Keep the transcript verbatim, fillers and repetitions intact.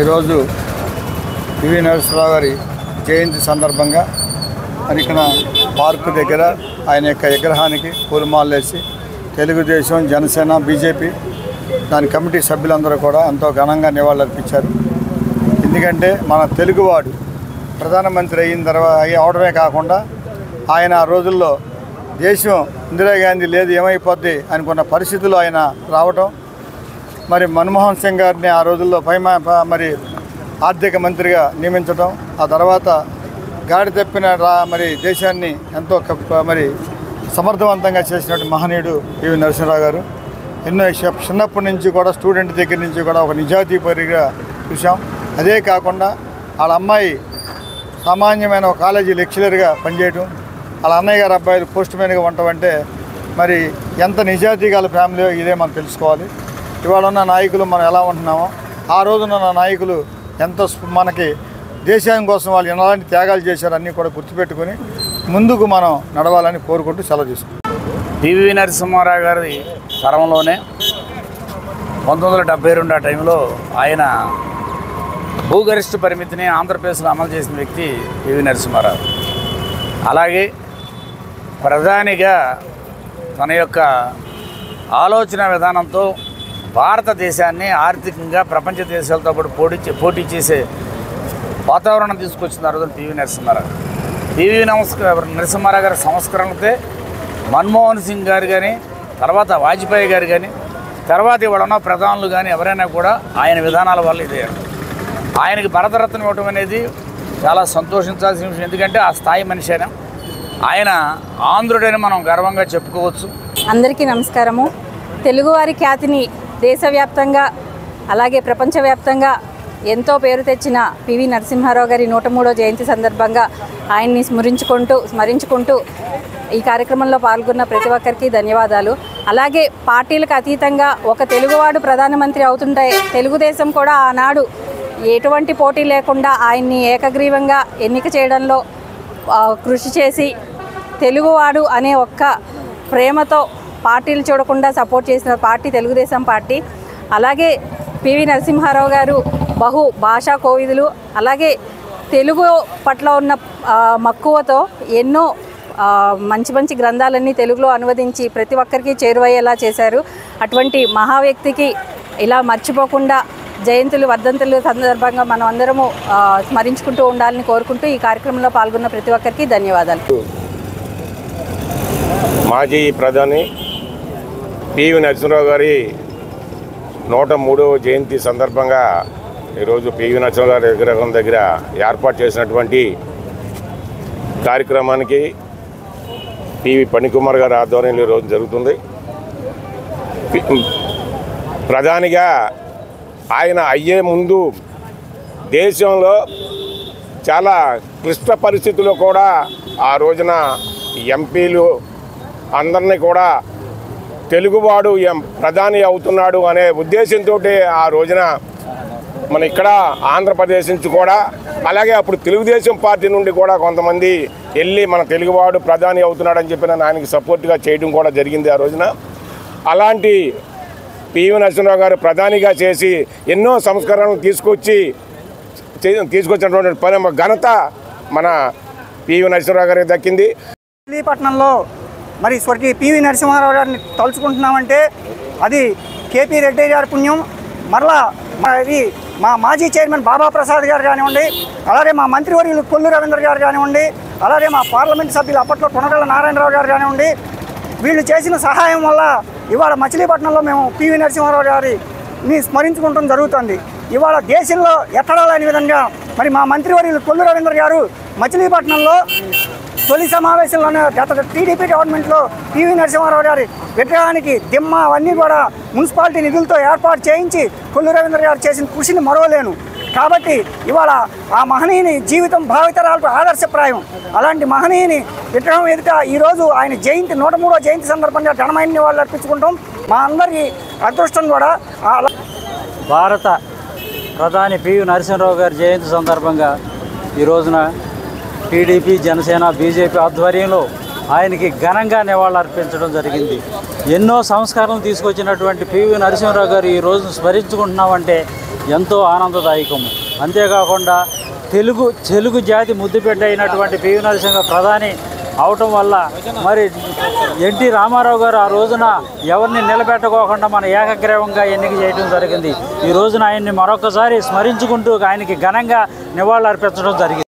ఈరోజు పివి నరసింహారావు గారి జయంతి సందర్భంగా మరి ఇక్కడ పార్కు దగ్గర ఆయన యొక్క విగ్రహానికి పూలమాలలు వేసి తెలుగుదేశం, జనసేన, బీజేపీ దాని కమిటీ సభ్యులందరూ కూడా ఎంతో ఘనంగా నివాళులర్పించారు. ఎందుకంటే మన తెలుగువాడు ప్రధానమంత్రి అయిన తర్వాత అయ్యి అవడమే కాకుండా ఆయన ఆ రోజుల్లో దేశం ఇందిరాగాంధీ లేదు ఏమైపోద్ది అనుకున్న పరిస్థితుల్లో ఆయన రావటం, మరి మన్మోహన్ సింగ్ గారిని ఆ రోజుల్లో పై మరి ఆర్థిక మంత్రిగా నియమించడం, ఆ తర్వాత గాడి తప్పిన రా మరి దేశాన్ని ఎంతో మరి సమర్థవంతంగా చేసినట్టు మహనీయుడు పివి నరసింహారావు గారు. ఎన్నో చిన్నప్పటి నుంచి కూడా స్టూడెంట్ దగ్గర నుంచి కూడా ఒక నిజాయితీపరిగా చూసాం. అదే కాకుండా వాళ్ళ అమ్మాయి సామాన్యమైన ఒక కాలేజీ లెక్చరర్గా పనిచేయటం, వాళ్ళ అన్నయ్య గారు అబ్బాయిలు పోస్ట్ మ్యాన్గా ఉండటం అంటే మరి ఎంత నిజాయితీ గల ఫ్యామిలీ ఇదే మనం తెలుసుకోవాలి. ఇవాళ ఉన్న నాయకులు మనం ఎలా ఉంటున్నామో ఆ రోజున నాయకులు ఎంతో మనకి దేశం కోసం వాళ్ళు ఎలాంటి త్యాగాలు చేశారు అన్నీ కూడా గుర్తుపెట్టుకుని ముందుకు మనం నడవాలని కోరుకుంటూ సెలవు తీసుకుంటాం. పివి నరసింహారావు గారి తరంలోనే పంతొమ్మిది వందల డెబ్బై రెండు ఆ టైంలో ఆయన భూగరిష్ట పరిమితిని ఆంధ్రప్రదేశ్లో అమలు చేసిన వ్యక్తి పివి నరసింహారావు. అలాగే ప్రధానిగా తన యొక్క ఆలోచన విధానంతో భారతదేశాన్ని ఆర్థికంగా ప్రపంచ దేశాలతో పాటు పోటీ పోటీ చేసే వాతావరణం తీసుకొచ్చిన తర్వాత పివి నరసింహారావు. పివి నరసింహారావు గారి సంస్కరణలతో మన్మోహన్ సింగ్ గారు కానీ, తర్వాత వాజ్పేయి గారు కానీ, తర్వాత ఇవాళ ఉన్న ప్రధానులు కానీ ఎవరైనా కూడా ఆయన విధానాల వల్ల ఇదే ఆయనకి భారతరత్న ఇవ్వటం అనేది చాలా సంతోషించాల్సిన విషయం. ఎందుకంటే ఆ స్థాయి మనిషి అయినా ఆయన ఆంధ్రుడని మనం గర్వంగా చెప్పుకోవచ్చు. అందరికీ నమస్కారము. తెలుగువారి ఖ్యాతిని దేశవ్యాప్తంగా అలాగే ప్రపంచవ్యాప్తంగా ఎంతో పేరు తెచ్చిన పివి నరసింహారావు గారి నూట మూడో జయంతి సందర్భంగా ఆయన్ని స్మరించుకుంటూ స్మరించుకుంటూ ఈ కార్యక్రమంలో పాల్గొన్న ప్రతి ఒక్కరికి ధన్యవాదాలు. అలాగే పార్టీలకు అతీతంగా ఒక తెలుగువాడు ప్రధానమంత్రి అవుతుంటే తెలుగుదేశం కూడా ఆనాడు ఎటువంటి పోటీ లేకుండా ఆయన్ని ఏకగ్రీవంగా ఎన్నిక చేయడంలో కృషి చేసి తెలుగువాడు అనే ఒక్క ప్రేమతో పార్టీలు చూడకుండా సపోర్ట్ చేసిన పార్టీ తెలుగుదేశం పార్టీ. అలాగే పివి నరసింహారావు గారు బహు భాషా కోవిదులు. అలాగే తెలుగు పట్ల ఉన్న మక్కువతో ఎన్నో మంచి మంచి గ్రంథాలన్నీ తెలుగులో అనువదించి ప్రతి ఒక్కరికి చేరువయ్యేలా చేశారు. అటువంటి మహా వ్యక్తికి ఇలా మర్చిపోకుండా జయంతులు వర్ధంతులు సందర్భంగా మనం అందరము స్మరించుకుంటూ ఉండాలని కోరుకుంటూ ఈ కార్యక్రమంలో పాల్గొన్న ప్రతి ఒక్కరికి ధన్యవాదాలు. మాజీ ప్రధాని పివి నరసింహారావు గారి నూట మూడవ జయంతి సందర్భంగా ఈరోజు పివి నరసింహారావు గారి విగ్రహం దగ్గర ఏర్పాటు చేసినటువంటి కార్యక్రమానికి పివి పణికుమార్ గారి ఆధ్వర్యంలో ఈరోజు జరుగుతుంది. ప్రధానిగా ఆయన అయ్యే ముందు దేశంలో చాలా క్లిష్ట పరిస్థితుల్లో కూడా ఆ రోజున ఎంపీలు అందరినీ కూడా తెలుగువాడు ప్రధాని అవుతున్నాడు అనే ఉద్దేశంతో ఆ రోజున మన ఇక్కడ ఆంధ్రప్రదేశ్ నుంచి కూడా, అలాగే అప్పుడు తెలుగుదేశం పార్టీ నుండి కూడా కొంతమంది వెళ్ళి మన తెలుగువాడు ప్రధాని అవుతున్నాడని చెప్పిన ఆయనకి సపోర్ట్గా చేయడం కూడా జరిగింది ఆ రోజున. అలాంటి పివి నరసింహారావు గారు ప్రధానిగా చేసి ఎన్నో సంస్కరణలు తీసుకొచ్చి తీసుకొచ్చినటువంటి పని ఘనత మన పివి నరసింహారావు గారికి దక్కింది. మచిలీపట్నంలో మరి స్వర్గీయ పివి నరసింహారావు గారిని తలుచుకుంటున్నామంటే అది కేపీ రెడ్డి గారి పుణ్యం. మరలా ఇది మా మాజీ చైర్మన్ బాబా ప్రసాద్ గారు కానివ్వండి, అలాగే మా మంత్రివర్యులు కొల్లు రవీంద్ర గారు కానివ్వండి, అలాగే మా పార్లమెంట్ సభ్యులు అప్పట్లో కొనగళ్ళ నారాయణరావు గారు కానివ్వండి, వీళ్ళు చేసిన సహాయం వల్ల ఇవాళ మచిలీపట్నంలో మేము పివి నరసింహారావు గారిని స్మరించుకుంటం జరుగుతుంది. ఇవాళ దేశంలో ఎక్కడా లేని విధంగా మరి మా మంత్రివర్యులు కొల్లు రవీంద్ర గారు మచిలీపట్నంలో తొలి సమావేశంలోనే గత టీడీపీ గవర్నమెంట్లో పివి నరసింహారావు గారి విగ్రహానికి దిమ్మ అవన్నీ కూడా మున్సిపాలిటీ నిధులతో ఏర్పాటు చేయించి కొల్లు రవీంద్ర గారు చేసిన కృషిని మరవలేను. కాబట్టి ఇవాళ ఆ మహనీయుని జీవితం భావితరాలకు ఆదర్శప్రాయం. అలాంటి మహనీయుని విగ్రహం ఎదుట ఈరోజు ఆయన జయంతి నూట మూడో జయంతి సందర్భంగా ఘనమైన నివాళులు అర్పించుకుంటాం. మా అందరి అదృష్టం కూడా. భారత ప్రధాని పివి నరసింహారావు గారి జయంతి సందర్భంగా ఈ రోజున టీడీపీ, జనసేన, బీజేపీ ఆధ్వర్యంలో ఆయనకి ఘనంగా నివాళులర్పించడం జరిగింది. ఎన్నో సంస్కరణలు తీసుకొచ్చినటువంటి పివి నరసింహారావు గారు ఈ రోజు స్మరించుకుంటున్నామంటే ఎంతో ఆనందదాయకము. అంతేకాకుండా తెలుగు తెలుగు జాతి ముద్దుబిడ్డ అయినటువంటి పివి నరసింహ ప్రధాని అవటం వల్ల మరి ఎన్టీ రామారావు గారు ఆ రోజున ఎవరిని నిలబెట్టుకోకుండా మన ఏకగ్రీవంగా ఎన్నిక చేయడం జరిగింది. ఈ రోజున ఆయన్ని మరొకసారి స్మరించుకుంటూ ఆయనకి ఘనంగా నివాళులర్పించడం జరిగింది.